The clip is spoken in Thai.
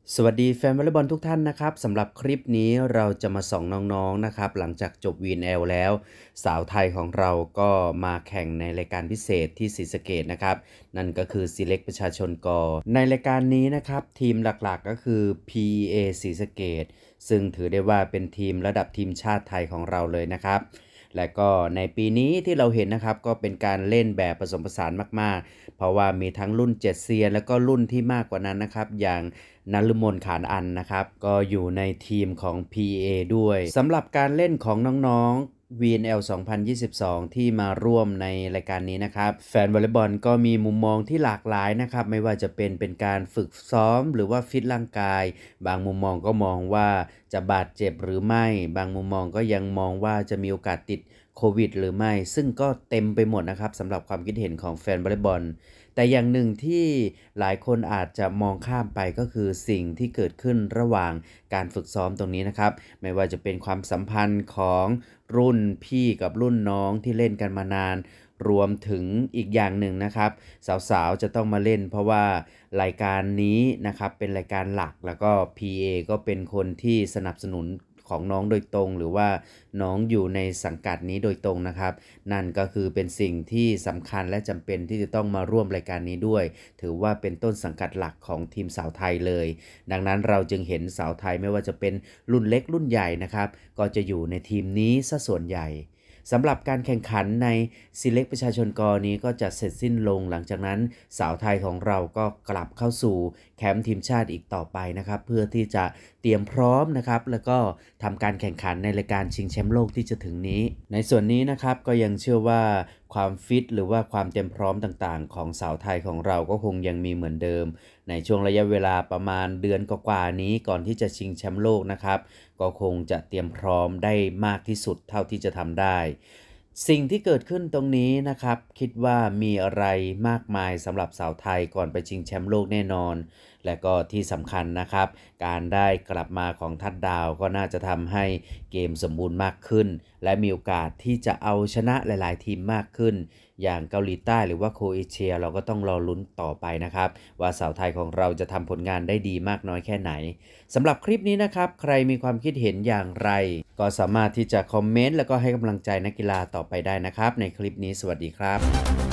สวัสดีแฟนวอลเลย์บอลทุกท่านนะครับสำหรับคลิปนี้เราจะมาส่องน้องๆนะครับหลังจากจบ VNL แล้วสาวไทยของเราก็มาแข่งในรายการพิเศษที่ศรีสะเกษนะครับนั่นก็คือ Select ประชาชนกในรายการนี้นะครับทีมหลักๆก็คือ PEA ศรีสะเกษซึ่งถือได้ว่าเป็นทีมระดับทีมชาติไทยของเราเลยนะครับและก็ในปีนี้ที่เราเห็นนะครับก็เป็นการเล่นแบบผสมผสานมากๆเพราะว่ามีทั้งรุ่น7เซียนแล้วก็รุ่นที่มากกว่านั้นนะครับอย่างนฤมลขานอันนะครับก็อยู่ในทีมของ PA ด้วยสำหรับการเล่นของน้องๆ VNL 2022 ที่มาร่วมในรายการนี้นะครับแฟนวอลเลย์บอลก็มีมุมมองที่หลากหลายนะครับไม่ว่าจะเป็นการฝึกซ้อมหรือว่าฟิตร่างกายบางมุมมองก็มองว่าจะบาดเจ็บหรือไม่บางมุมมองก็ยังมองว่าจะมีโอกาสติดโควิดหรือไม่ซึ่งก็เต็มไปหมดนะครับสำหรับความคิดเห็นของแฟนวอลเลย์บอลแต่อย่างหนึ่งที่หลายคนอาจจะมองข้ามไปก็คือสิ่งที่เกิดขึ้นระหว่างการฝึกซ้อมตรงนี้นะครับไม่ว่าจะเป็นความสัมพันธ์ของรุ่นพี่กับรุ่นน้องที่เล่นกันมานานรวมถึงอีกอย่างหนึ่งนะครับสาวๆจะต้องมาเล่นเพราะว่ารายการนี้นะครับเป็นรายการหลักแล้วก็ PA ก็เป็นคนที่สนับสนุนของน้องโดยตรงหรือว่าน้องอยู่ในสังกัดนี้โดยตรงนะครับนั่นก็คือเป็นสิ่งที่สำคัญและจำเป็นที่จะต้องมาร่วมรายการนี้ด้วยถือว่าเป็นต้นสังกัดหลักของทีมสาวไทยเลยดังนั้นเราจึงเห็นสาวไทยไม่ว่าจะเป็นรุ่นเล็กรุ่นใหญ่นะครับก็จะอยู่ในทีมนี้ซะส่วนใหญ่สำหรับการแข่งขันใน Select ประชาชนกนี้ก็จะเสร็จสิ้นลงหลังจากนั้นสาวไทยของเราก็กลับเข้าสู่แคมป์ทีมชาติอีกต่อไปนะครับเพื่อที่จะเตรียมพร้อมนะครับแล้วก็ทำการแข่งขันในรายการชิงแชมป์โลกที่จะถึงนี้ในส่วนนี้นะครับก็ยังเชื่อว่าความฟิตหรือว่าความเตรียมพร้อมต่างๆของสาวไทยของเราก็คงยังมีเหมือนเดิมในช่วงระยะเวลาประมาณเดือนกว่าๆนี้ก่อนที่จะชิงแชมป์โลกนะครับก็คงจะเตรียมพร้อมได้มากที่สุดเท่าที่จะทำได้สิ่งที่เกิดขึ้นตรงนี้นะครับคิดว่ามีอะไรมากมายสำหรับสาวไทยก่อนไปชิงแชมป์โลกแน่นอนและก็ที่สำคัญนะครับการได้กลับมาของทัดดาวก็น่าจะทำให้เกมสมบูรณ์มากขึ้นและมีโอกาสที่จะเอาชนะหลายๆทีมมากขึ้นอย่างเกาหลีใต้หรือว่าโครเอเชียเราก็ต้องรอลุ้นต่อไปนะครับว่าสาวไทยของเราจะทำผลงานได้ดีมากน้อยแค่ไหนสำหรับคลิปนี้นะครับใครมีความคิดเห็นอย่างไรก็สามารถที่จะคอมเมนต์แล้วก็ให้กำลังใจนักกีฬาต่อไปได้นะครับในคลิปนี้สวัสดีครับ